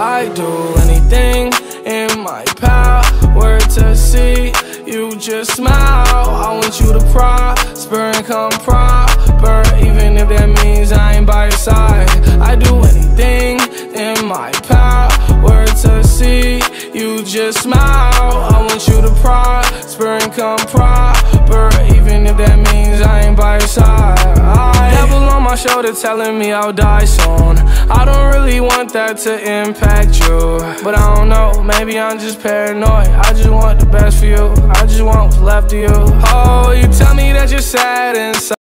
I do anything in my power to see you just smile. I want you to prosper and come proper, even if that means I ain't by your side. I do anything in my power to see you just smile. I want you to prosper and come proper, even if that means I ain't by your side. Devil on my shoulder telling me I'll die soon. I don't really want that to impact you, but I don't know, maybe I'm just paranoid. I just want the best for you, I just want what's left of you. Oh, you tell me that you're sad inside.